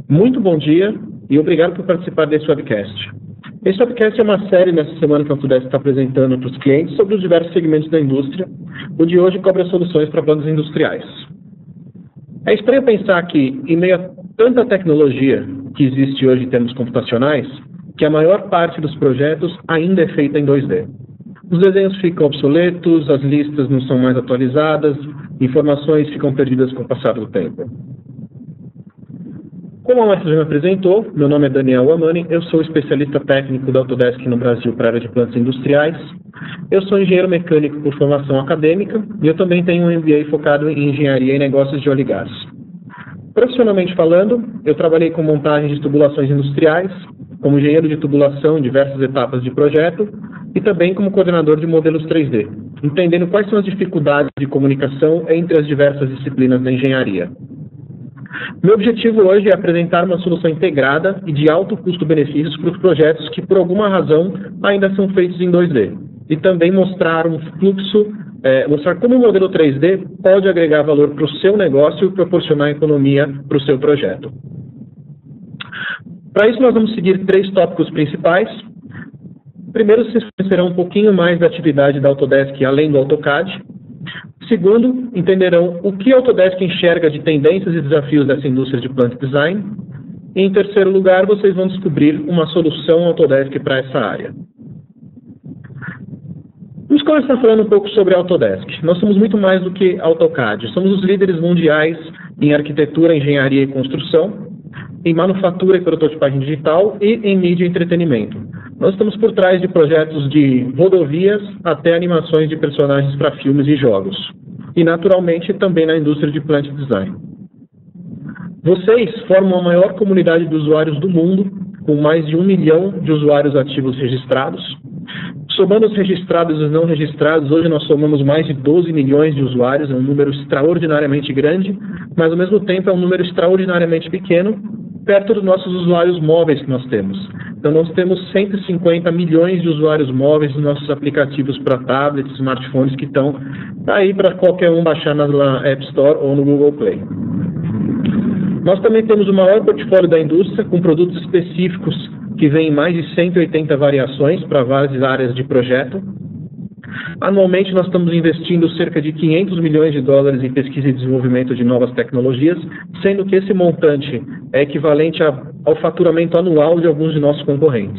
Muito bom dia e obrigado por participar desse webcast. Esse webcast é uma série nessa semana que a Autodesk está apresentando para os clientes sobre os diversos segmentos da indústria. O de hoje cobre as soluções para planos industriais. É estranho pensar que, em meio a tanta tecnologia que existe hoje em termos computacionais, que a maior parte dos projetos ainda é feita em 2D. Os desenhos ficam obsoletos, as listas não são mais atualizadas, informações ficam perdidas com o passar do tempo. Como a Maestra já me apresentou, meu nome é Daniel Amani, eu sou especialista técnico da Autodesk no Brasil para a área de plantas industriais. Eu sou engenheiro mecânico por formação acadêmica e eu também tenho um MBA focado em engenharia e negócios de óleo e gás. Profissionalmente falando, eu trabalhei com montagem de tubulações industriais, como engenheiro de tubulação em diversas etapas de projeto e também como coordenador de modelos 3D, entendendo quais são as dificuldades de comunicação entre as diversas disciplinas da engenharia. Meu objetivo hoje é apresentar uma solução integrada e de alto custo-benefícios para os projetos que, por alguma razão, ainda são feitos em 2D. E também mostrar um fluxo, mostrar como o modelo 3D pode agregar valor para o seu negócio e proporcionar economia para o seu projeto. Para isso, nós vamos seguir 3 tópicos principais. Primeiro, vocês conhecerão um pouquinho mais da atividade da Autodesk além do AutoCAD. Segundo, entenderão o que a Autodesk enxerga de tendências e desafios dessa indústria de plant design. E, em terceiro lugar, vocês vão descobrir uma solução Autodesk para essa área. Vamos começar falando um pouco sobre a Autodesk. Nós somos muito mais do que AutoCAD. Somos os líderes mundiais em arquitetura, engenharia e construção, em manufatura e prototipagem digital e em mídia e entretenimento. Nós estamos por trás de projetos de rodovias até animações de personagens para filmes e jogos. E, naturalmente, também na indústria de plant design. Vocês formam a maior comunidade de usuários do mundo, com mais de 1 milhão de usuários ativos registrados. Somando os registrados e os não registrados, hoje nós somamos mais de 12 milhões de usuários, é um número extraordinariamente grande, mas, ao mesmo tempo, é um número extraordinariamente pequeno, perto dos nossos usuários móveis que nós temos. Então, nós temos 150 milhões de usuários móveis nos nossos aplicativos para tablets, smartphones, que estão aí para qualquer um baixar na App Store ou no Google Play. Nós também temos o maior portfólio da indústria, com produtos específicos que vêm em mais de 180 variações para várias áreas de projeto. Anualmente, nós estamos investindo cerca de 500 milhões de dólares em pesquisa e desenvolvimento de novas tecnologias, sendo que esse montante é equivalente ao faturamento anual de alguns de nossos concorrentes.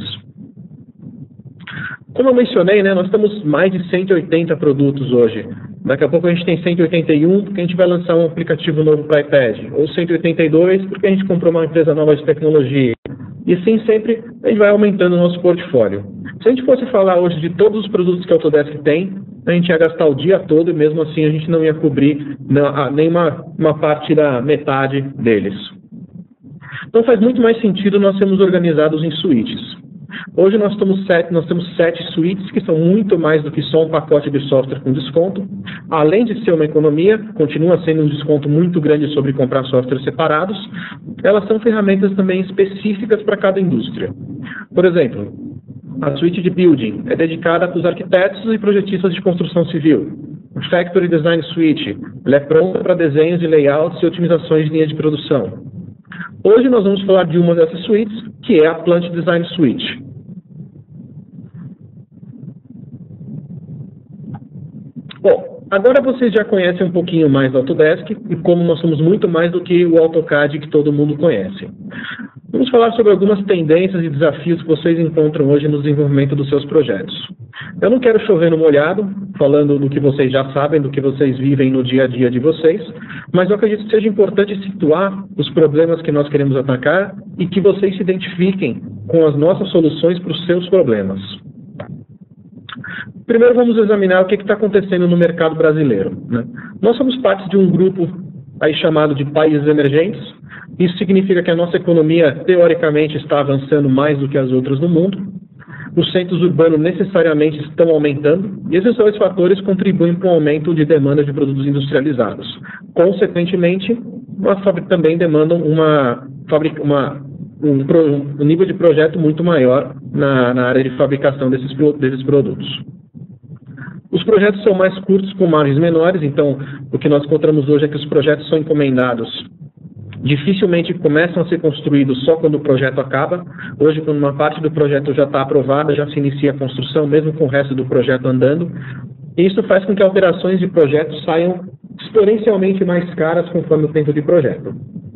Como eu mencionei, nós temos mais de 180 produtos hoje. Daqui a pouco a gente tem 181, porque a gente vai lançar um aplicativo novo para iPad, ou 182, porque a gente comprou uma empresa nova de tecnologia. E assim sempre a gente vai aumentando o nosso portfólio. Se a gente fosse falar hoje de todos os produtos que a Autodesk tem, a gente ia gastar o dia todo e mesmo assim a gente não ia cobrir nenhuma parte da metade deles. Então faz muito mais sentido nós sermos organizados em suítes. Hoje nós temos 7 suítes que são muito mais do que só um pacote de software com desconto. Além de ser uma economia, continua sendo um desconto muito grande sobre comprar softwares separados. Elas são ferramentas também específicas para cada indústria. Por exemplo, a suíte de Building é dedicada para os arquitetos e projetistas de construção civil. O Factory Design Suite, ela é pronta para desenhos e layouts e otimizações de linha de produção. Hoje nós vamos falar de uma dessas suítes, que é a Plant Design Suite. Bom, agora vocês já conhecem um pouquinho mais da Autodesk e como nós somos muito mais do que o AutoCAD que todo mundo conhece. Vamos falar sobre algumas tendências e desafios que vocês encontram hoje no desenvolvimento dos seus projetos. Eu não quero chover no molhado, falando do que vocês já sabem, do que vocês vivem no dia a dia de vocês, mas eu acredito que seja importante situar os problemas que nós queremos atacar e que vocês se identifiquem com as nossas soluções para os seus problemas. Primeiro vamos examinar o que está acontecendo no mercado brasileiro. Nós somos parte de um grupo aí chamado de países emergentes. Isso significa que a nossa economia, teoricamente, está avançando mais do que as outras no mundo. Os centros urbanos necessariamente estão aumentando, e esses 2 fatores contribuem para o aumento de demanda de produtos industrializados. Consequentemente, também demandam um nível de projeto muito maior na área de fabricação desses produtos. Os projetos são mais curtos, com margens menores, então o que nós encontramos hoje é que os projetos são encomendados dificilmente começam a ser construídos só quando o projeto acaba. Hoje, quando uma parte do projeto já está aprovada, já se inicia a construção, mesmo com o resto do projeto andando. E isso faz com que alterações de projetos saiam exponencialmente mais caras conforme o tempo de projeto.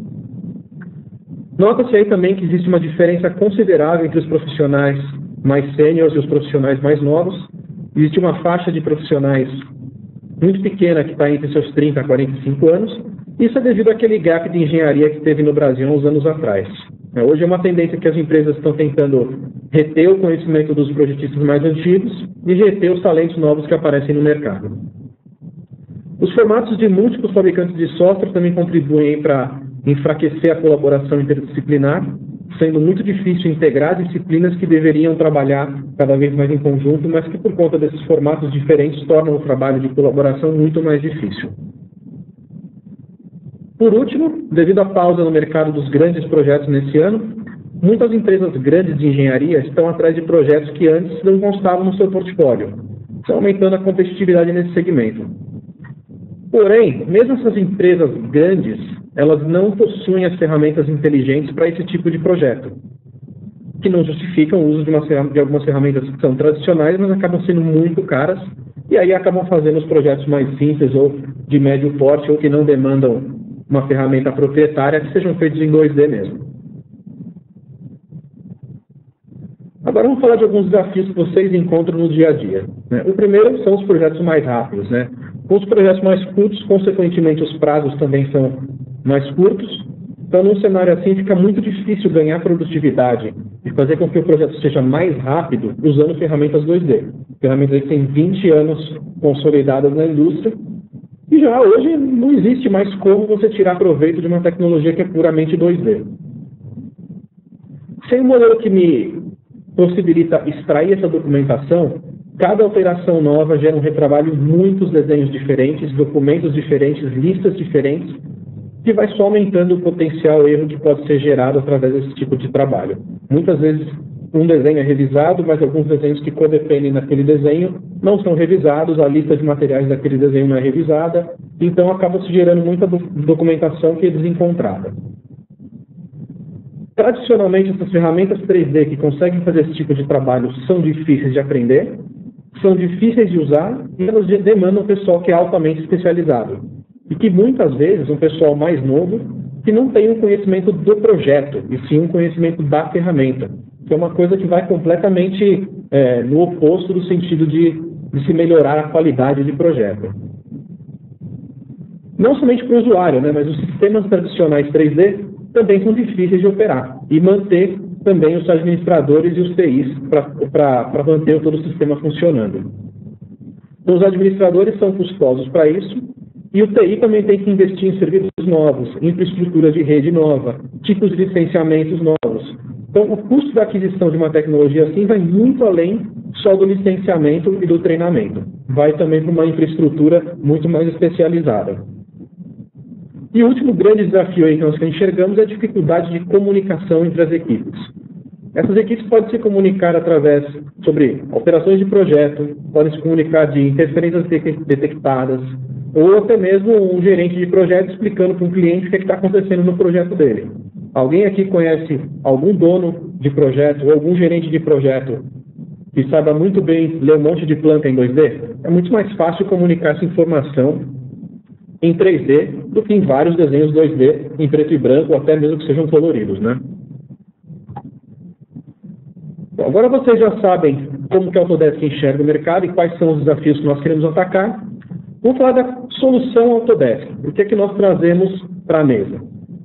Nota-se aí também que existe uma diferença considerável entre os profissionais mais sêniores e os profissionais mais novos. Existe uma faixa de profissionais muito pequena que está entre seus 30 a 45 anos. Isso é devido àquele gap de engenharia que teve no Brasil há uns anos atrás. Hoje é uma tendência que as empresas estão tentando reter o conhecimento dos projetistas mais antigos e reter os talentos novos que aparecem no mercado. Os formatos de múltiplos fabricantes de software também contribuem para enfraquecer a colaboração interdisciplinar, sendo muito difícil integrar disciplinas que deveriam trabalhar cada vez mais em conjunto, mas que por conta desses formatos diferentes tornam o trabalho de colaboração muito mais difícil. Por último, devido à pausa no mercado dos grandes projetos nesse ano, muitas empresas grandes de engenharia estão atrás de projetos que antes não constavam no seu portfólio, estão aumentando a competitividade nesse segmento. Porém, mesmo essas empresas grandes, elas não possuem as ferramentas inteligentes para esse tipo de projeto, que não justificam o uso de algumas ferramentas que são tradicionais, mas acabam sendo muito caras, e aí acabam fazendo os projetos mais simples ou de médio porte, ou que não demandam uma ferramenta proprietária, que sejam feitos em 2D mesmo. Agora vamos falar de alguns desafios que vocês encontram no dia a dia. O primeiro são os projetos mais rápidos. Com os projetos mais curtos, consequentemente, os prazos também são mais curtos. Então, num cenário assim, fica muito difícil ganhar produtividade e fazer com que o projeto seja mais rápido usando ferramentas 2D. Ferramentas que têm 20 anos consolidadas na indústria. E já hoje não existe mais como você tirar proveito de uma tecnologia que é puramente 2D. Sem um modelo que me possibilita extrair essa documentação, cada alteração nova gera um retrabalho, muitos desenhos diferentes, documentos diferentes, listas diferentes, que vai só aumentando o potencial erro que pode ser gerado através desse tipo de trabalho. Muitas vezes um desenho é revisado, mas alguns desenhos que codependem daquele desenho não são revisados, a lista de materiais daquele desenho não é revisada, então acaba se gerando muita documentação que é desencontrada. Tradicionalmente, essas ferramentas 3D que conseguem fazer esse tipo de trabalho são difíceis de aprender, são difíceis de usar e elas demandam um pessoal que é altamente especializado. E que muitas vezes um pessoal mais novo que não tem um conhecimento do projeto, e sim um conhecimento da ferramenta, que é uma coisa que vai completamente no oposto do sentido de se melhorar a qualidade de projeto. Não somente para o usuário, mas os sistemas tradicionais 3D também são difíceis de operar e manter também os administradores e os TIs para manter todo o sistema funcionando. Então, os administradores são custosos para isso e o TI também tem que investir em serviços novos, infraestrutura de rede nova, tipos de licenciamentos novos. Então, o custo da aquisição de uma tecnologia assim vai muito além só do licenciamento e do treinamento. Vai também para uma infraestrutura muito mais especializada. E o último grande desafio aí que nós enxergamos é a dificuldade de comunicação entre as equipes. Essas equipes podem se comunicar através sobre operações de projeto, podem se comunicar de interferências detectadas, ou até mesmo um gerente de projeto explicando para um cliente o que está acontecendo no projeto dele. Alguém aqui conhece algum dono de projeto ou algum gerente de projeto que saiba muito bem ler um monte de planta em 2D? É muito mais fácil comunicar essa informação em 3D do que em vários desenhos 2D em preto e branco, ou até mesmo que sejam coloridos, Bom, agora vocês já sabem como que a Autodesk enxerga o mercado e quais são os desafios que nós queremos atacar. Vamos falar da solução Autodesk. O que é que nós trazemos para a mesa?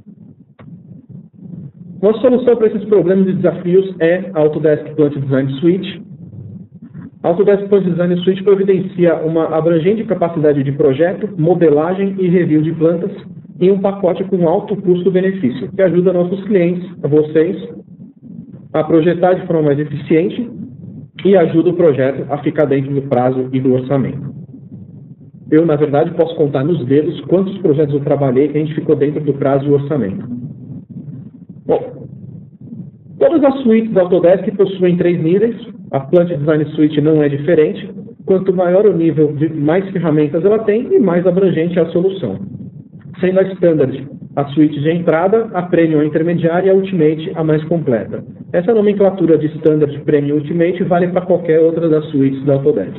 Nossa solução para esses problemas e desafios é a Autodesk Plant Design Suite. A Autodesk Plant Design Suite providencia uma abrangente capacidade de projeto, modelagem e review de plantas em um pacote com alto custo-benefício, que ajuda nossos clientes, a vocês, a projetar de forma mais eficiente e ajuda o projeto a ficar dentro do prazo e do orçamento. Eu, na verdade, posso contar nos dedos quantos projetos eu trabalhei que a gente ficou dentro do prazo e do orçamento. Bom, todas as suítes da Autodesk possuem 3 níveis. A Plant Design Suite não é diferente. Quanto maior o nível, mais ferramentas ela tem e mais abrangente é a solução. Sendo a Standard a suíte de entrada, a Premium a intermediária e a Ultimate a mais completa. Essa nomenclatura de Standard, Premium e Ultimate vale para qualquer outra das suítes da Autodesk.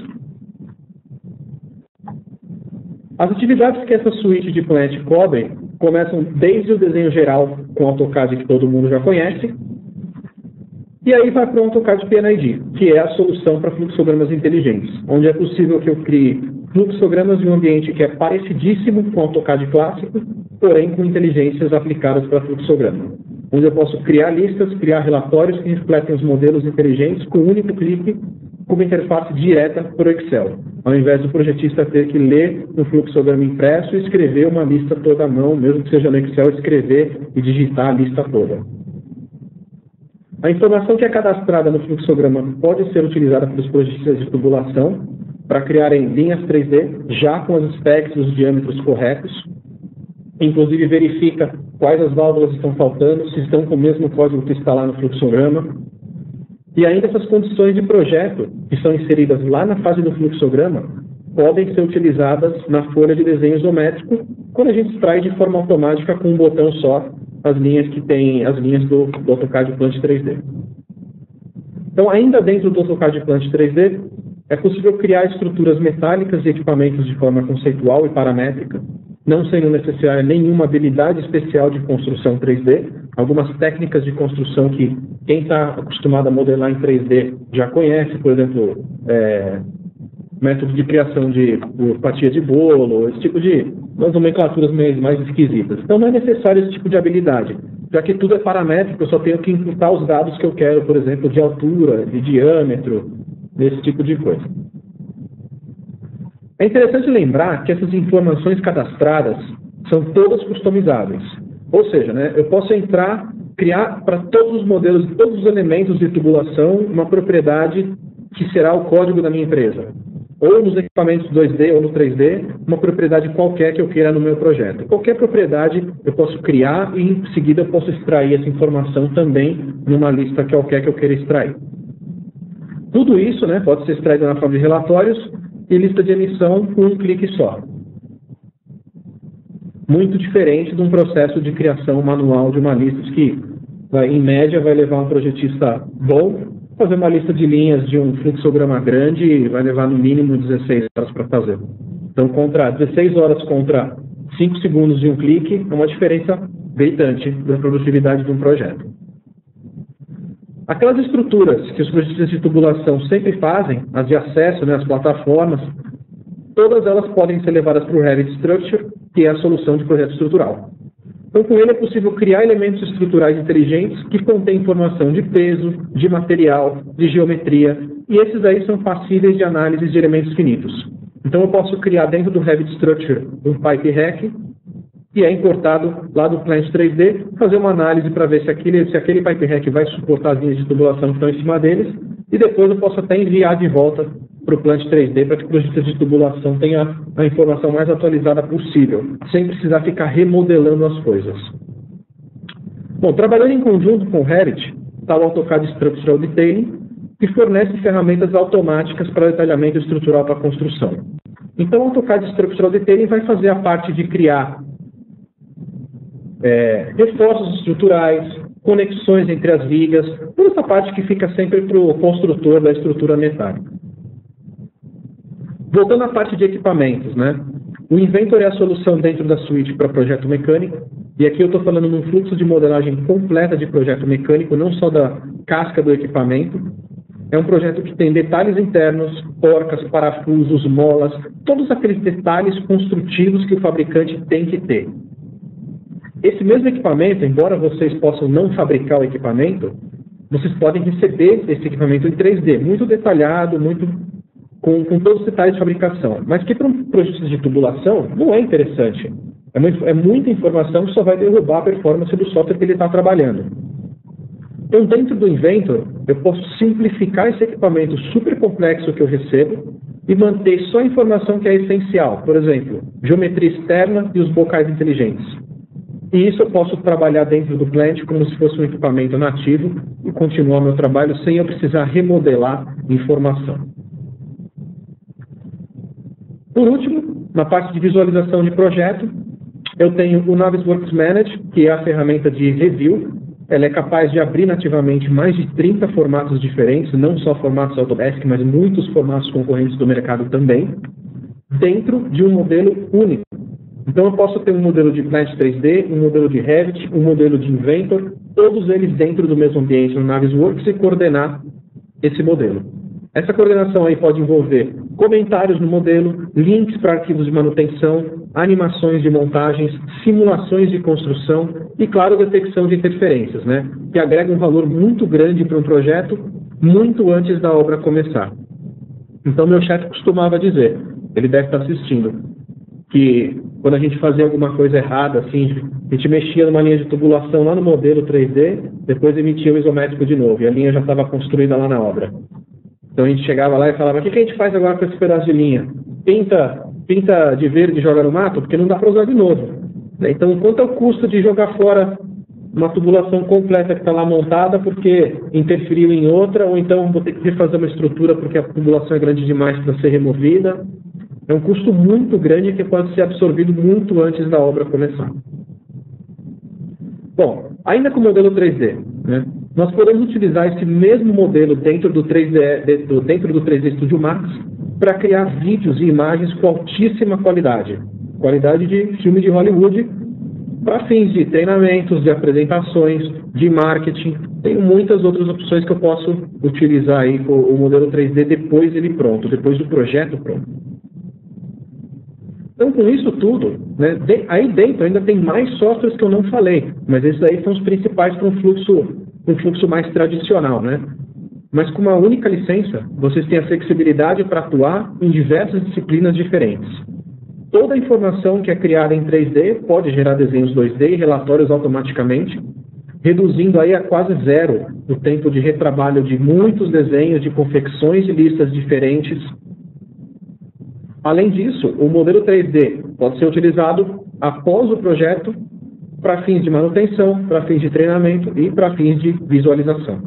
As atividades que essa suíte de Plant cobrem começam desde o desenho geral com o AutoCAD que todo mundo já conhece, e aí vai para o AutoCAD PNID, que é a solução para fluxogramas inteligentes, onde é possível que eu crie fluxogramas de um ambiente que é parecidíssimo com o AutoCAD clássico, porém com inteligências aplicadas para fluxograma, onde eu posso criar listas, criar relatórios que refletem os modelos inteligentes com um único clique, com uma interface direta para o Excel, ao invés do projetista ter que ler um fluxograma impresso e escrever uma lista toda à mão, mesmo que seja no Excel, escrever e digitar a lista toda. A informação que é cadastrada no fluxograma pode ser utilizada pelos projetistas de tubulação para criarem linhas 3D já com as specs e os diâmetros corretos. Inclusive verifica quais as válvulas estão faltando, se estão com o mesmo código que está lá no fluxograma. E ainda essas condições de projeto que são inseridas lá na fase do fluxograma podem ser utilizadas na folha de desenho isométrico quando a gente extrai de forma automática com um botão só as linhas que tem as linhas do AutoCAD Plant 3D. Então, ainda dentro do AutoCAD Plant 3D, é possível criar estruturas metálicas e equipamentos de forma conceitual e paramétrica, não sendo necessária nenhuma habilidade especial de construção 3D. Algumas técnicas de construção que quem está acostumado a modelar em 3D já conhece, por exemplo, método de criação de fatia de bolo, esse tipo de nomenclaturas mais esquisitas. Então não é necessário esse tipo de habilidade, já que tudo é paramétrico, eu só tenho que imputar os dados que eu quero, por exemplo, de altura, de diâmetro, desse tipo de coisa. É interessante lembrar que essas informações cadastradas são todas customizáveis. Ou seja, eu posso criar para todos os modelos, todos os elementos de tubulação, uma propriedade que será o código da minha empresa. Ou nos equipamentos 2D ou no 3D, uma propriedade qualquer que eu queira no meu projeto. Qualquer propriedade eu posso criar e em seguida eu posso extrair essa informação também numa lista qualquer que eu queira extrair. Tudo isso pode ser extraído na forma de relatórios e lista de emissão com um clique só. Muito diferente de um processo de criação manual de uma lista que, em média, vai levar um projetista bom. Fazer uma lista de linhas de um fluxograma grande vai levar no mínimo 16 horas para fazer. Então, 16 horas contra 5 segundos de um clique é uma diferença gritante da produtividade de um projeto. Aquelas estruturas que os projetistas de tubulação sempre fazem, as de acesso, as plataformas, todas elas podem ser levadas para o Revit Structure, que é a solução de projeto estrutural. Então, com ele é possível criar elementos estruturais inteligentes que contêm informação de peso, de material, de geometria, e esses aí são passíveis de análise de elementos finitos. Então, eu posso criar dentro do Revit Structure um pipe rack, que é importado lá do Plant 3D, fazer uma análise para ver se aquele pipe rack vai suportar as linhas de tubulação que estão em cima deles, e depois eu posso até enviar de volta para o Plant 3D para que o projetista de tubulação tenha a informação mais atualizada possível, sem precisar ficar remodelando as coisas. Bom, trabalhando em conjunto com o Revit, está o AutoCAD Structural Detailing, que fornece ferramentas automáticas para detalhamento estrutural para a construção. Então, o AutoCAD Structural Detailing vai fazer a parte de criar reforços estruturais, conexões entre as vigas, toda essa parte que fica sempre para o construtor da estrutura metálica. Voltando à parte de equipamentos, o Inventor é a solução dentro da suíte para projeto mecânico, e aqui eu estou falando num fluxo de modelagem completa de projeto mecânico, não só da casca do equipamento. É um projeto que tem detalhes internos, porcas, parafusos, molas, todos aqueles detalhes construtivos que o fabricante tem que ter. Esse mesmo equipamento, embora vocês possam não fabricar o equipamento, vocês podem receber esse equipamento em 3D, muito detalhado, com todos os detalhes de fabricação, mas que para um projetista de tubulação não é interessante. É muita informação que só vai derrubar a performance do software que ele está trabalhando. Então, dentro do Inventor, eu posso simplificar esse equipamento super complexo que eu recebo e manter só a informação que é essencial. Por exemplo, geometria externa e os bocais inteligentes. E isso eu posso trabalhar dentro do Plant como se fosse um equipamento nativo e continuar meu trabalho sem eu precisar remodelar informação. Por último, na parte de visualização de projeto, Eu tenho o Navisworks Manage, que é a ferramenta de review. Ela é capaz de abrir nativamente mais de 30 formatos diferentes, não só formatos Autodesk, mas muitos formatos concorrentes do mercado também, dentro de um modelo único. Então eu posso ter um modelo de Plant 3D, um modelo de Revit, um modelo de Inventor, todos eles dentro do mesmo ambiente no Navisworks e coordenar esse modelo. Essa coordenação aí pode envolver comentários no modelo, links para arquivos de manutenção, animações de montagens, simulações de construção e, claro, detecção de interferências, né? Que agrega um valor muito grande para um projeto muito antes da obra começar. Então, meu chefe costumava dizer, ele deve estar assistindo, que quando a gente fazia alguma coisa errada, assim, a gente mexia numa linha de tubulação lá no modelo 3D, depois emitia o isométrico de novo, e a linha já estava construída lá na obra. Então a gente chegava lá e falava, o que a gente faz agora com esse pedaço de linha? Pinta de verde e joga no mato, porque não dá para usar de novo. Então, quanto é o custo de jogar fora uma tubulação completa que está lá montada porque interferiu em outra, ou então vou ter que refazer uma estrutura porque a tubulação é grande demais para ser removida? É um custo muito grande que pode ser absorvido muito antes da obra começar. Bom, ainda com o modelo 3D, né, nós podemos utilizar esse mesmo modelo dentro do 3D Studio Max para criar vídeos e imagens com altíssima qualidade. Qualidade de filme de Hollywood para fins de treinamentos, de apresentações, de marketing. Tem muitas outras opções que eu posso utilizar aí com o modelo 3D depois dele pronto, depois do projeto pronto. Então, com isso tudo, né, aí dentro ainda tem mais softwares que eu não falei, mas esses aí são os principais para um fluxo mais tradicional, né? Mas com uma única licença, vocês têm a flexibilidade para atuar em diversas disciplinas diferentes. Toda a informação que é criada em 3D pode gerar desenhos 2D e relatórios automaticamente, reduzindo aí a quase zero o tempo de retrabalho de muitos desenhos, de confecções de listas diferentes. Além disso, o modelo 3D pode ser utilizado após o projeto para fins de manutenção, para fins de treinamento e para fins de visualização.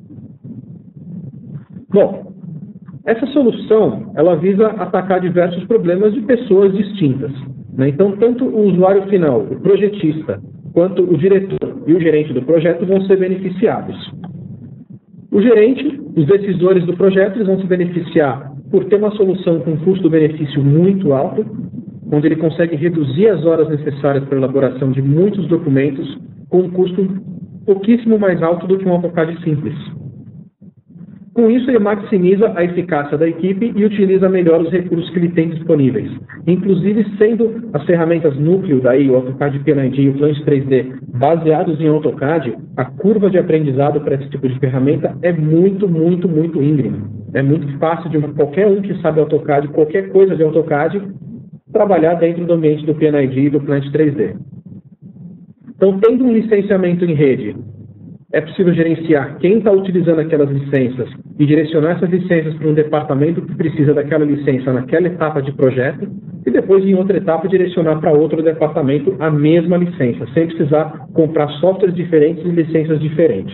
Bom, essa solução ela visa atacar diversos problemas de pessoas distintas, né? Então, tanto o usuário final, o projetista, quanto o diretor e o gerente do projeto vão ser beneficiados. O gerente, os decisores do projeto, eles vão se beneficiar por ter uma solução com custo-benefício muito alto, onde ele consegue reduzir as horas necessárias para a elaboração de muitos documentos com um custo pouquíssimo mais alto do que um AutoCAD simples. Com isso, ele maximiza a eficácia da equipe e utiliza melhor os recursos que ele tem disponíveis, inclusive sendo as ferramentas núcleo daí, o AutoCAD PNID e o Plant 3D, baseados em AutoCAD, a curva de aprendizado para esse tipo de ferramenta é muito íngreme. É muito fácil de qualquer um que sabe AutoCAD, qualquer coisa de AutoCAD, trabalhar dentro do ambiente do PNID e do Plant 3D. Então, tendo um licenciamento em rede, é possível gerenciar quem está utilizando aquelas licenças e direcionar essas licenças para um departamento que precisa daquela licença naquela etapa de projeto e depois, em outra etapa, direcionar para outro departamento a mesma licença, sem precisar comprar softwares diferentes e licenças diferentes.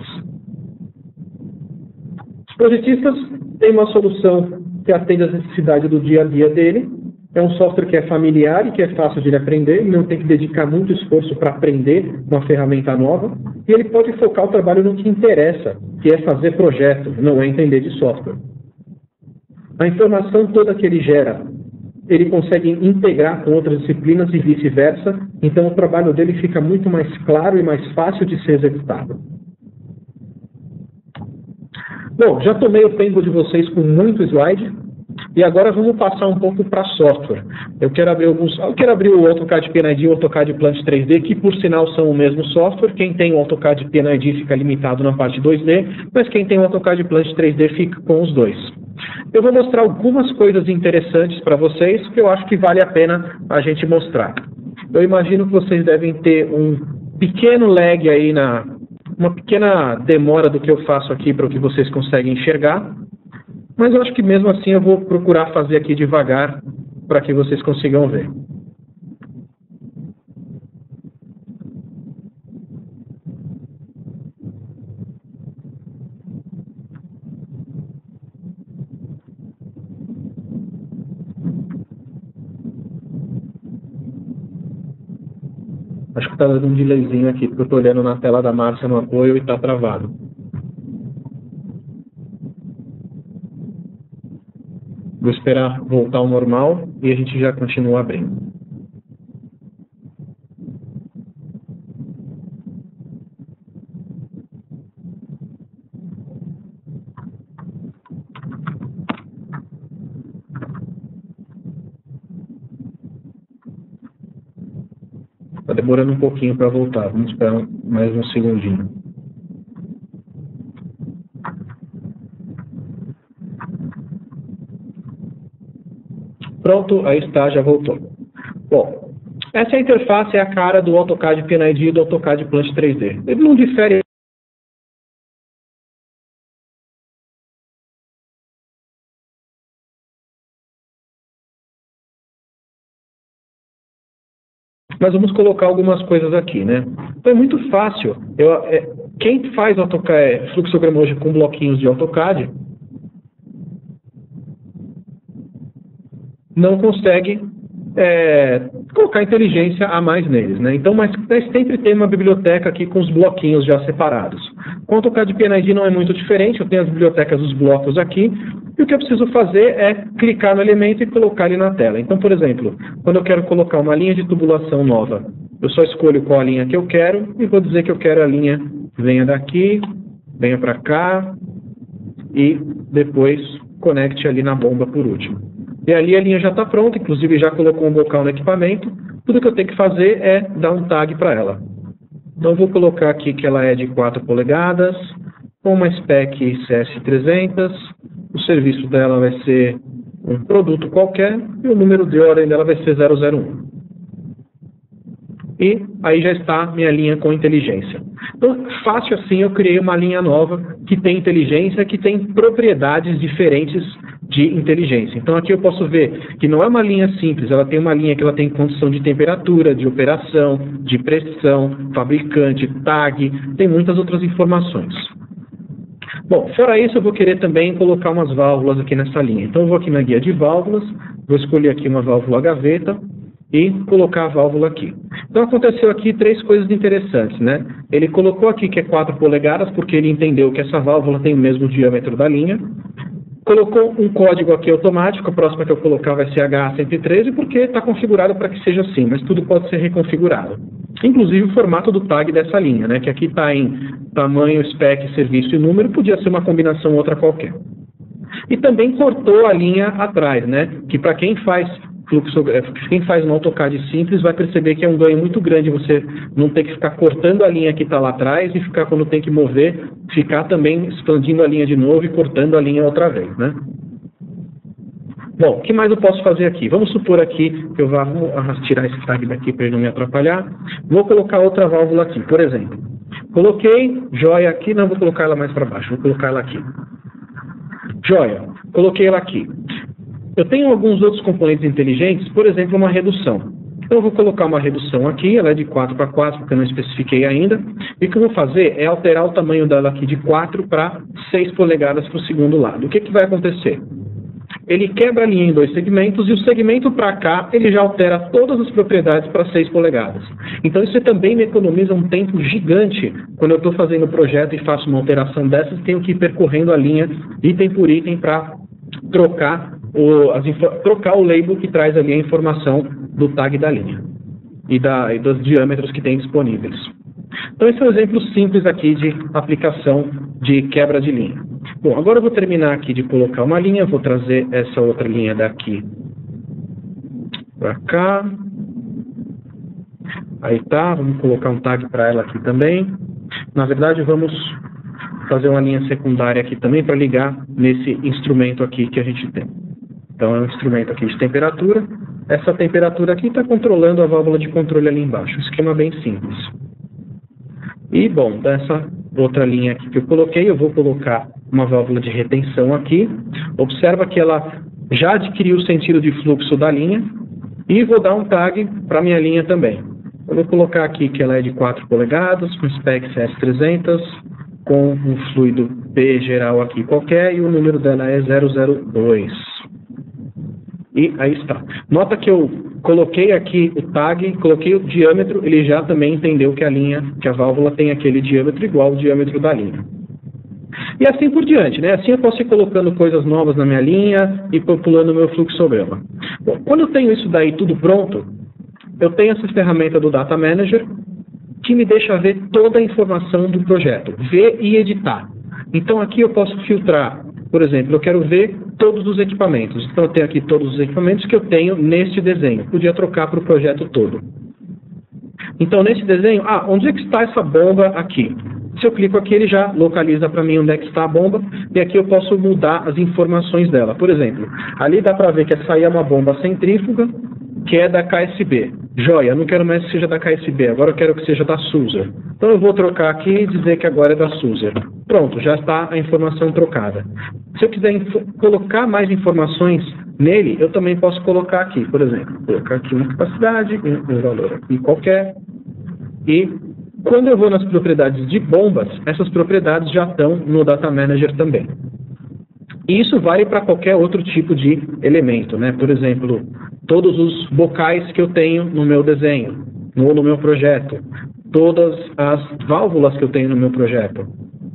Os projetistas têm uma solução que atende às necessidades do dia a dia dele. É um software que é familiar e que é fácil de ele aprender, não tem que dedicar muito esforço para aprender uma ferramenta nova, e ele pode focar o trabalho no que interessa, que é fazer projeto, não é entender de software. A informação toda que ele gera, ele consegue integrar com outras disciplinas e vice-versa, então o trabalho dele fica muito mais claro e mais fácil de ser executado. Bom, já tomei o tempo de vocês com muito slide, e agora vamos passar um pouco para software. Eu quero abrir o AutoCAD PNID e o AutoCAD Plant 3D, que por sinal são o mesmo software. Quem tem o AutoCAD PNID fica limitado na parte 2D, mas quem tem o AutoCAD Plant 3D fica com os dois. Eu vou mostrar algumas coisas interessantes para vocês que eu acho que vale a pena a gente mostrar. Eu imagino que vocês devem ter um pequeno lag aí, uma pequena demora do que eu faço aqui para o que vocês conseguem enxergar. Mas eu acho que mesmo assim eu vou procurar fazer aqui devagar para que vocês consigam ver. Está dando um delayzinho aqui, porque eu estou olhando na tela da Márcia no apoio e está travado. Vou esperar voltar ao normal e a gente já continua abrindo. Está demorando um pouquinho para voltar. Vamos esperar mais um segundinho. Pronto, aí está, já voltou. Bom, essa interface é a cara do AutoCAD PNID e do AutoCAD Plant 3D. Ele não difere. Mas vamos colocar algumas coisas aqui, né? Então é muito fácil. Quem faz AutoCAD, fluxograma hoje com bloquinhos de AutoCAD não consegue colocar inteligência a mais neles, né? Então, mas sempre tem uma biblioteca aqui com os bloquinhos já separados. Com o AutoCAD PNID não é muito diferente, eu tenho as bibliotecas dos blocos aqui, e o que eu preciso fazer é clicar no elemento e colocar ele na tela. Então, por exemplo, quando eu quero colocar uma linha de tubulação nova, eu só escolho qual a linha que eu quero, e vou dizer que eu quero a linha venha daqui, venha para cá, e depois conecte ali na bomba por último. E ali a linha já está pronta, inclusive já colocou um bocal no equipamento. Tudo que eu tenho que fazer é dar um tag para ela. Então eu vou colocar aqui que ela é de 4 polegadas, com uma spec CS300. O serviço dela vai ser um produto qualquer e o número de ordem dela vai ser 001. E aí já está minha linha com inteligência. Então, fácil assim, eu criei uma linha nova que tem inteligência, que tem propriedades diferentes de inteligência. Então aqui eu posso ver que não é uma linha simples, ela tem uma linha que ela tem condição de temperatura, de operação, de pressão, fabricante, tag, tem muitas outras informações. Bom, fora isso eu vou querer também colocar umas válvulas aqui nessa linha. Então eu vou aqui na guia de válvulas, vou escolher aqui uma válvula gaveta e colocar a válvula aqui. Então aconteceu aqui 3 coisas interessantes, né? Ele colocou aqui que é 4 polegadas, porque ele entendeu que essa válvula tem o mesmo diâmetro da linha. Colocou um código aqui automático, a próxima que eu colocar vai ser HA113, porque está configurado para que seja assim, mas tudo pode ser reconfigurado. Inclusive o formato do tag dessa linha, né, que aqui está em tamanho, spec, serviço e número, podia ser uma combinação outra qualquer. E também cortou a linha atrás, né, que para quem faz quem faz no AutoCAD simples vai perceber que é um ganho muito grande você não ter que ficar cortando a linha que está lá atrás e ficar, quando tem que mover, ficar também expandindo a linha de novo e cortando a linha outra vez, né? Bom, o que mais eu posso fazer aqui? Vamos supor aqui que eu vou tirar esse tag daqui para ele não me atrapalhar. Vou colocar outra válvula aqui, por exemplo. Coloquei joia aqui, não vou colocar ela mais para baixo, vou colocar ela aqui. Joia, coloquei ela aqui. Eu tenho alguns outros componentes inteligentes, por exemplo, uma redução. Então eu vou colocar uma redução aqui, ela é de 4 para 4, porque eu não especifiquei ainda. E o que eu vou fazer é alterar o tamanho dela aqui de 4 para 6 polegadas para o segundo lado. O que vai acontecer? Ele quebra a linha em 2 segmentos e o segmento para cá, ele já altera todas as propriedades para 6 polegadas. Então isso também me economiza um tempo gigante quando eu estou fazendo o projeto e faço uma alteração dessas, tenho que ir percorrendo a linha item por item para trocar o label que traz ali a informação do tag da linha e dos diâmetros que tem disponíveis. Então esse é um exemplo simples aqui de aplicação de quebra de linha. Bom, agora eu vou terminar aqui de colocar uma linha, vou trazer essa outra linha daqui para cá. Aí tá, vamos colocar um tag para ela aqui também. Na verdade vamos fazer uma linha secundária aqui também para ligar nesse instrumento aqui que a gente tem. Então é um instrumento aqui de temperatura. Essa temperatura aqui está controlando a válvula de controle ali embaixo. Um esquema bem simples. E bom, dessa outra linha aqui que eu coloquei, eu vou colocar uma válvula de retenção aqui. Observa que ela já adquiriu o sentido de fluxo da linha. E vou dar um tag para a minha linha também. Eu vou colocar aqui que ela é de 4 polegadas, com spec CS300, com um fluido P geral aqui qualquer, e o número dela é 002. E aí está. Nota que eu coloquei aqui o tag, coloquei o diâmetro, ele já também entendeu que que a válvula tem aquele diâmetro igual ao diâmetro da linha. E assim por diante, né? Assim eu posso ir colocando coisas novas na minha linha e populando o meu fluxograma. Bom, quando eu tenho isso daí tudo pronto, eu tenho essa ferramenta do Data Manager que me deixa ver toda a informação do projeto, ver e editar. Então aqui eu posso filtrar, por exemplo, eu quero ver todos os equipamentos. Então eu tenho aqui todos os equipamentos que eu tenho neste desenho. Podia trocar para o projeto todo. Então nesse desenho, onde é que está essa bomba aqui? Se eu clico aqui, ele já localiza para mim onde é que está a bomba, e aqui eu posso mudar as informações dela. Por exemplo, ali dá para ver que essa aí é uma bomba centrífuga, que é da KSB. Joia, eu não quero mais que seja da KSB, agora eu quero que seja da Sulzer. Então eu vou trocar aqui e dizer que agora é da Sulzer. Pronto, já está a informação trocada. Se eu quiser colocar mais informações nele, eu também posso colocar aqui, por exemplo, colocar aqui uma capacidade, um valor aqui qualquer, e quando eu vou nas propriedades de bombas, essas propriedades já estão no Data Manager também. E isso vale para qualquer outro tipo de elemento, né? Por exemplo, todos os bocais que eu tenho no meu desenho, ou no meu projeto, todas as válvulas que eu tenho no meu projeto.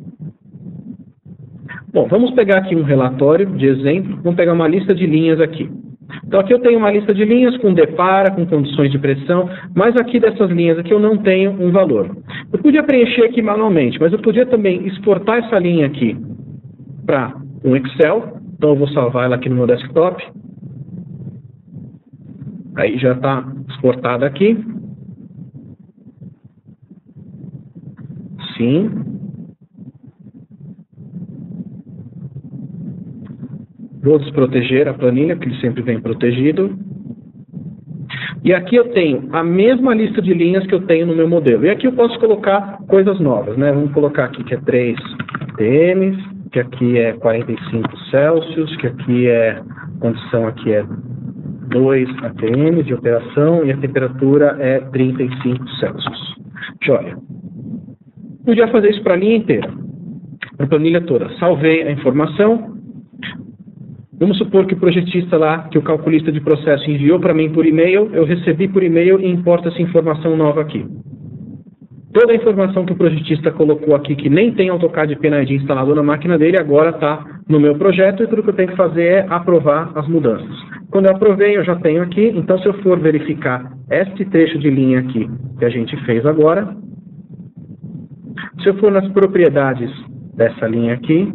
Bom, vamos pegar aqui um relatório de exemplo, vamos pegar uma lista de linhas aqui. Então aqui eu tenho uma lista de linhas com depara, com condições de pressão, mas aqui dessas linhas aqui eu não tenho um valor. Eu podia preencher aqui manualmente, mas eu podia também exportar essa linha aqui para um Excel. Então eu vou salvar ela aqui no meu desktop. Aí já está exportada aqui. Sim. Vou desproteger a planilha, porque ele sempre vem protegido. E aqui eu tenho a mesma lista de linhas que eu tenho no meu modelo. E aqui eu posso colocar coisas novas, né? Vamos colocar aqui que é 3 atm, que aqui é 45 Celsius, que aqui a condição aqui é 2 atm de operação e a temperatura é 35 Celsius. Joia. Podia fazer isso para a linha inteira, para a planilha toda. Salvei a informação. Vamos supor que o projetista lá, que o calculista de processo enviou para mim por e-mail, eu recebi por e-mail e importo essa informação nova aqui. Toda a informação que o projetista colocou aqui, que nem tem AutoCAD PNID instalado na máquina dele, agora está no meu projeto e tudo que eu tenho que fazer é aprovar as mudanças. Quando eu aprovei, eu já tenho aqui, então se eu for verificar este trecho de linha aqui que a gente fez agora, se eu for nas propriedades dessa linha aqui,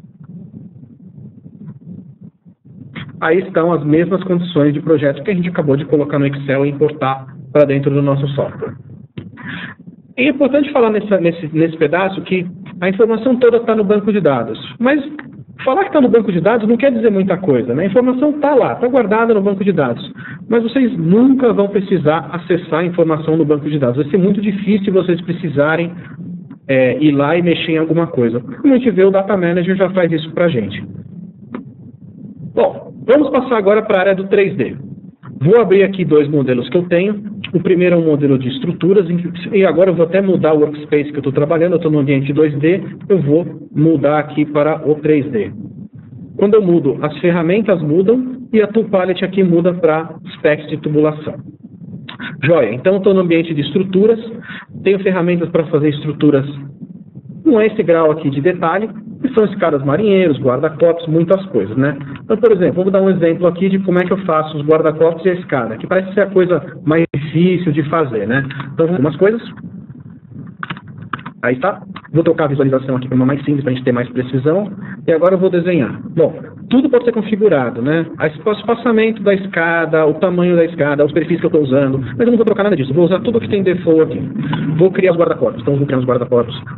aí estão as mesmas condições de projeto que a gente acabou de colocar no Excel e importar para dentro do nosso software. É importante falar nesse pedaço que a informação toda está no banco de dados, mas falar que está no banco de dados não quer dizer muita coisa, né? A informação está lá, está guardada no banco de dados, mas vocês nunca vão precisar acessar a informação no banco de dados. Vai ser muito difícil vocês precisarem ir lá e mexer em alguma coisa. Como a gente vê, o Data Manager já faz isso para a gente. Bom, vamos passar agora para a área do 3D. Vou abrir aqui dois modelos que eu tenho. O primeiro é um modelo de estruturas, e agora eu vou até mudar o workspace que eu estou trabalhando. Eu estou no ambiente 2D, eu vou mudar aqui para o 3D. Quando eu mudo, as ferramentas mudam e a Tool Palette aqui muda para specs de tubulação. Joia, então eu estou no ambiente de estruturas, tenho ferramentas para fazer estruturas com esse grau aqui de detalhe, que são escadas marinheiros, guarda-copos, muitas coisas, né? Então, por exemplo, vou dar um exemplo aqui de como é que eu faço os guarda-copos e a escada, que parece ser a coisa mais difícil de fazer, né? Então, algumas coisas. Aí tá. Vou trocar a visualização aqui para uma mais simples, para a gente ter mais precisão. E agora eu vou desenhar. Bom, tudo pode ser configurado, né? O espaçamento da escada, o tamanho da escada, os perfis que eu estou usando. Mas eu não vou trocar nada disso. Vou usar tudo que tem default aqui. Vou criar os guarda-copos. Então, vou criar os guarda-copos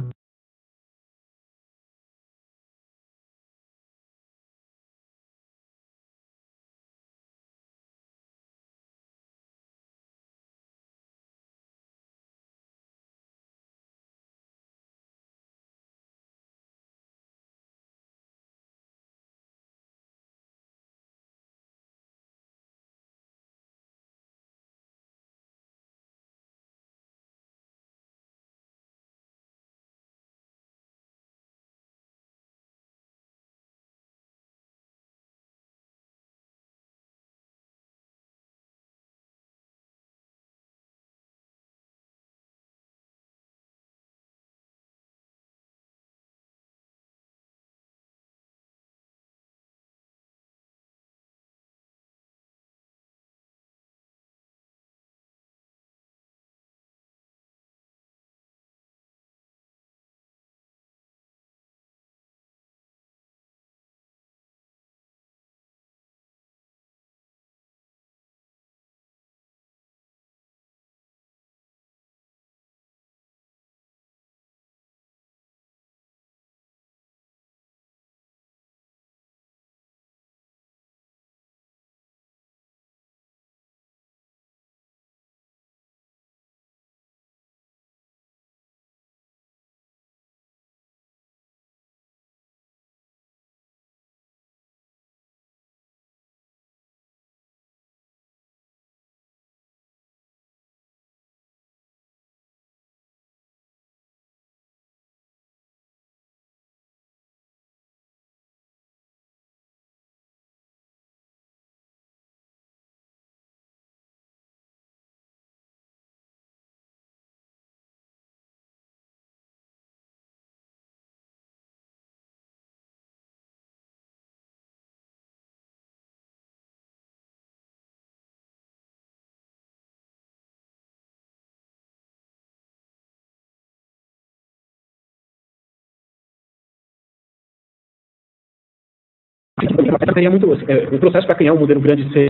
O processo para criar um modelo grande seria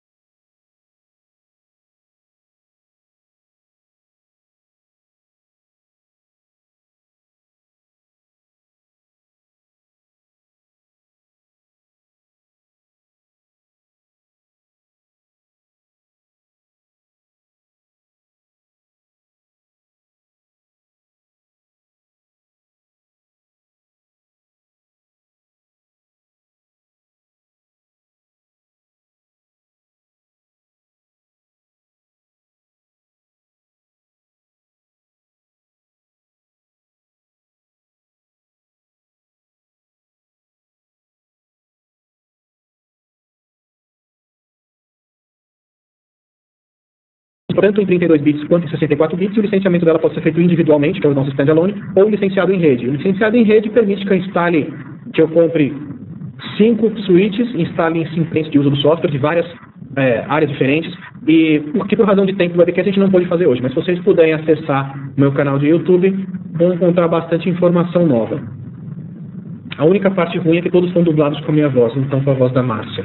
tanto em 32 bits quanto em 64 bits, e o licenciamento dela pode ser feito individualmente, que é o nosso standalone, ou licenciado em rede. O licenciado em rede permite que eu instale, que eu compre 5 switches, instale em 5 clientes de uso do software de várias áreas diferentes, e o que por razão de tempo do webcast a gente não pode fazer hoje, mas se vocês puderem acessar o meu canal de YouTube, vão encontrar bastante informação nova. A única parte ruim é que todos são dublados com a minha voz, então com a voz da Márcia.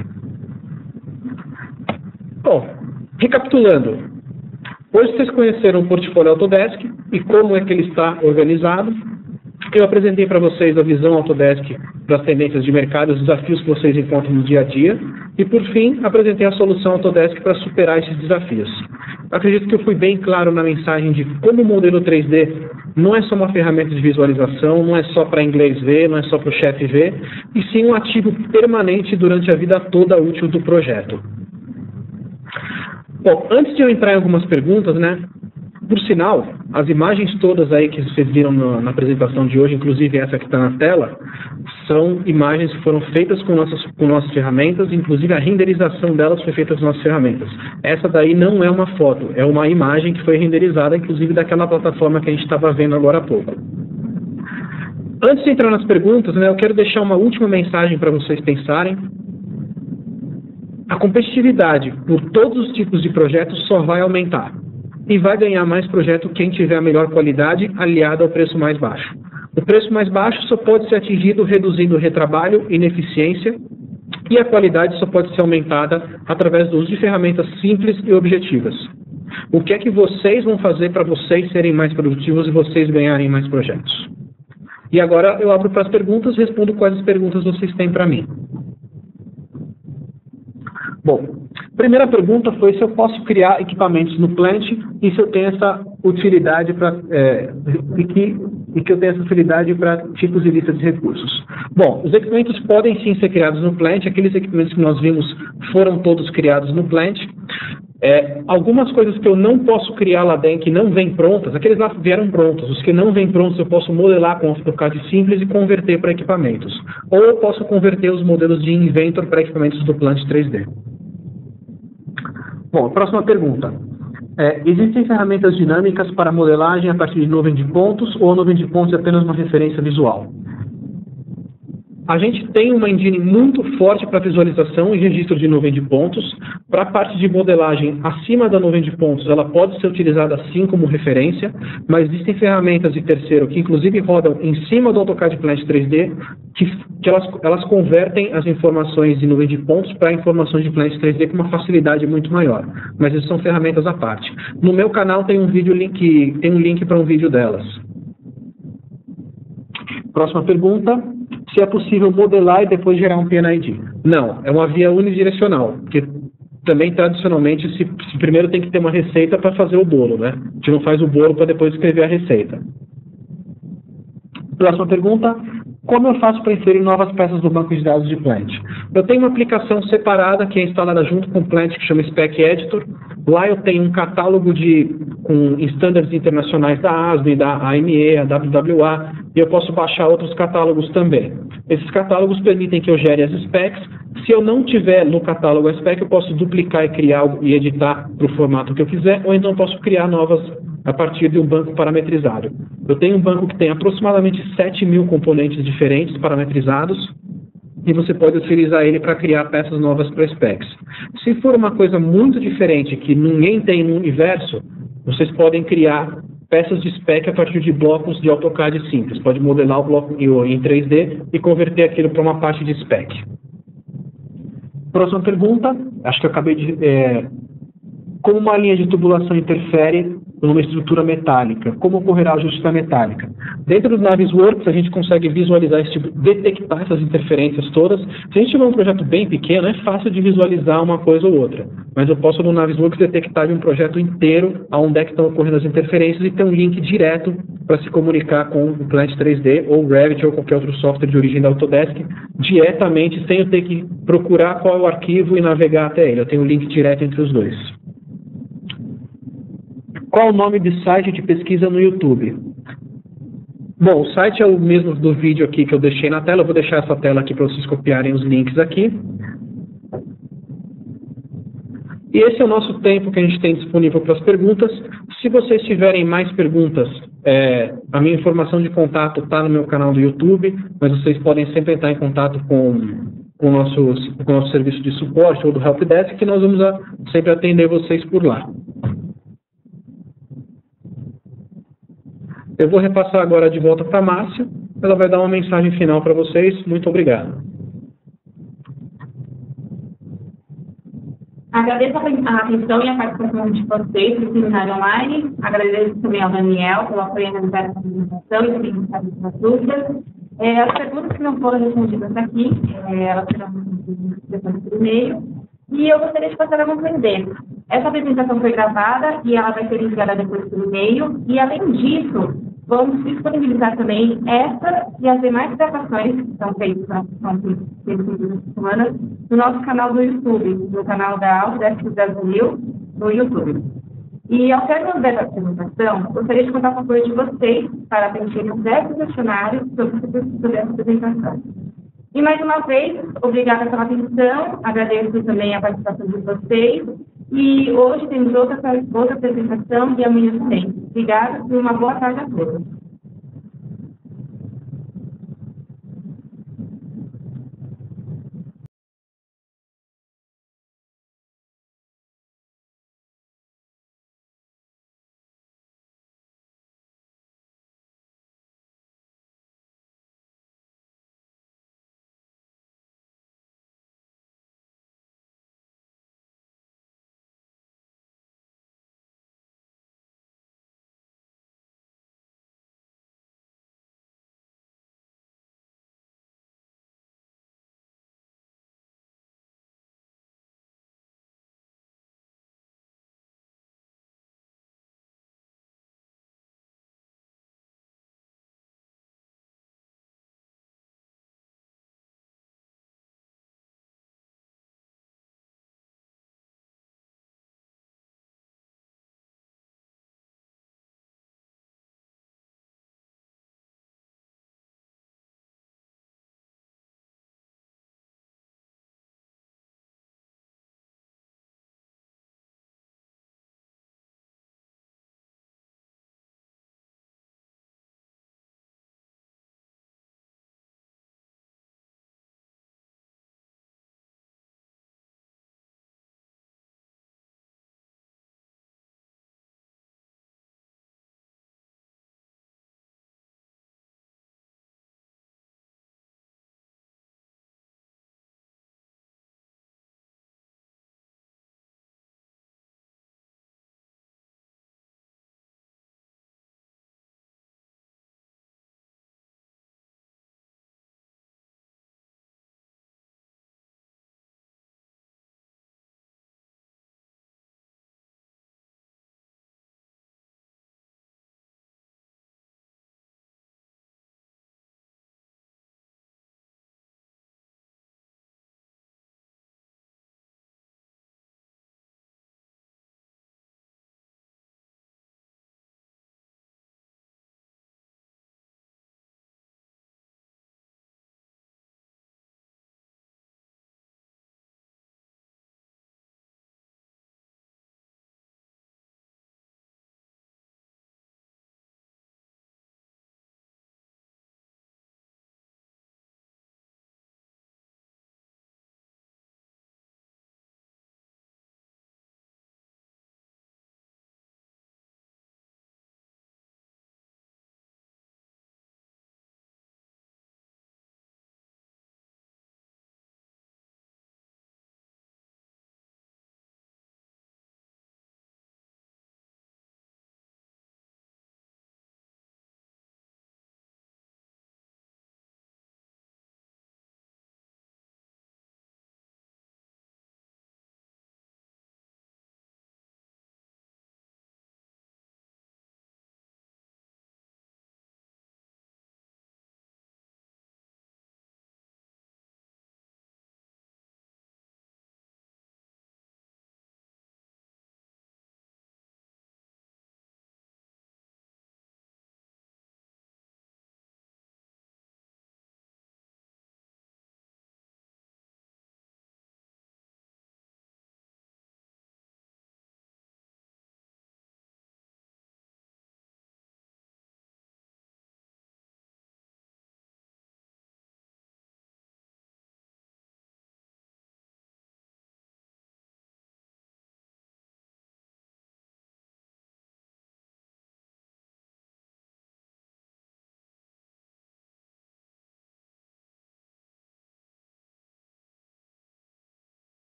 Bom, recapitulando. Hoje vocês conheceram o portfólio Autodesk e como é que ele está organizado. Eu apresentei para vocês a visão Autodesk das tendências de mercado, os desafios que vocês encontram no dia a dia. E, por fim, apresentei a solução Autodesk para superar esses desafios. Acredito que eu fui bem claro na mensagem de como o modelo 3D não é só uma ferramenta de visualização, não é só para inglês ver, não é só para o chefe ver, e sim um ativo permanente durante a vida toda útil do projeto. Bom, antes de eu entrar em algumas perguntas, né? Por sinal, as imagens todas aí que vocês viram na apresentação de hoje, inclusive essa que está na tela, são imagens que foram feitas com nossas ferramentas, inclusive a renderização delas foi feita com nossas ferramentas. Essa daí não é uma foto, é uma imagem que foi renderizada, inclusive daquela plataforma que a gente estava vendo agora há pouco. Antes de entrar nas perguntas, né, eu quero deixar uma última mensagem para vocês pensarem. A competitividade por todos os tipos de projetos só vai aumentar. E vai ganhar mais projeto quem tiver a melhor qualidade aliado ao preço mais baixo. O preço mais baixo só pode ser atingido reduzindo o retrabalho, ineficiência, e a qualidade só pode ser aumentada através do uso de ferramentas simples e objetivas. O que é que vocês vão fazer para vocês serem mais produtivos e vocês ganharem mais projetos? E agora eu abro para as perguntas e respondo quais as perguntas vocês têm para mim. Bom, a primeira pergunta foi se eu posso criar equipamentos no Plant e se eu tenho essa utilidade para e que eu tenho essa utilidade para tipos e listas de recursos. Bom, os equipamentos podem sim ser criados no Plant. Aqueles equipamentos que nós vimos foram todos criados no Plant. Algumas coisas que eu não posso criar lá dentro, que não vêm prontas, aqueles lá vieram prontos. Os que não vêm prontos eu posso modelar com AutoCAD simples e converter para equipamentos. Ou eu posso converter os modelos de Inventor para equipamentos do Plant 3D. Bom, próxima pergunta. Existem ferramentas dinâmicas para modelagem a partir de nuvem de pontos ou a nuvem de pontos é apenas uma referência visual? A gente tem uma engine muito forte para visualização e registro de nuvem de pontos. Para a parte de modelagem acima da nuvem de pontos, ela pode ser utilizada assim como referência, mas existem ferramentas de terceiro que inclusive rodam em cima do AutoCAD Plant 3D, que elas convertem as informações de nuvem de pontos para informações de Plant 3D com uma facilidade muito maior. Mas essas são ferramentas à parte. No meu canal tem um link para um vídeo delas. Próxima pergunta. Se é possível modelar e depois gerar um PNID. Não, é uma via unidirecional, porque também tradicionalmente se primeiro tem que ter uma receita para fazer o bolo, né? A gente não faz o bolo para depois escrever a receita. Próxima pergunta. Como eu faço para inserir novas peças do banco de dados de Plant? Eu tenho uma aplicação separada que é instalada junto com o Plant que chama Spec Editor. Lá eu tenho um catálogo com estándares internacionais da ASME, da AME, a WWA, e eu posso baixar outros catálogos também. Esses catálogos permitem que eu gere as specs. Se eu não tiver no catálogo a spec, eu posso duplicar e criar e editar para o formato que eu quiser, ou então posso criar novas a partir de um banco parametrizado. Eu tenho um banco que tem aproximadamente 7.000 componentes diferentes parametrizados, e você pode utilizar ele para criar peças novas para specs. Se for uma coisa muito diferente que ninguém tem no universo, vocês podem criar peças de spec a partir de blocos de AutoCAD simples. Pode modelar o bloco em 3D e converter aquilo para uma parte de spec. Próxima pergunta, acho que eu acabei de... como uma linha de tubulação interfere numa estrutura metálica? Como ocorrerá o ajuste da metálica? Dentro do Navisworks, a gente consegue visualizar esse tipo, detectar essas interferências todas. Se a gente tiver um projeto bem pequeno, é fácil de visualizar uma coisa ou outra. Mas eu posso, no Navisworks, detectar de um projeto inteiro aonde é que estão ocorrendo as interferências e ter um link direto para se comunicar com o Plant 3D, ou Revit, ou qualquer outro software de origem da Autodesk, diretamente, sem eu ter que procurar qual é o arquivo e navegar até ele. Eu tenho um link direto entre os dois. Qual o nome de site de pesquisa no YouTube? Bom, o site é o mesmo do vídeo aqui que eu deixei na tela. Eu vou deixar essa tela aqui para vocês copiarem os links aqui. E esse é o nosso tempo que a gente tem disponível para as perguntas. Se vocês tiverem mais perguntas, a minha informação de contato está no meu canal do YouTube, mas vocês podem sempre entrar em contato com o nosso serviço de suporte ou do Helpdesk, que nós vamos sempre atender vocês por lá. Eu vou repassar agora de volta para a Márcia. Ela vai dar uma mensagem final para vocês. Muito obrigado. Agradeço a atenção e a participação de vocês no seminário online. Agradeço também ao Daniel pelo apoio na apresentação e também as dúvidas. As perguntas que não foram respondidas aqui, elas serão respondidas por e-mail. E eu gostaria de passar a compreender. Essa apresentação foi gravada e ela vai ser enviada depois por e-mail. E, além disso, vamos disponibilizar também essa e as demais gravações que são feitas essa semana no nosso canal do YouTube, no canal da Autodesk Brasil, no YouTube. E, ao término dessa apresentação, gostaria de contar com o apoio de vocês para preencher um breve questionário sobre essa apresentação. E, mais uma vez, obrigada pela atenção, agradeço também a participação de vocês. E hoje temos outra apresentação e amanhã tem. Obrigada e uma boa tarde a todos.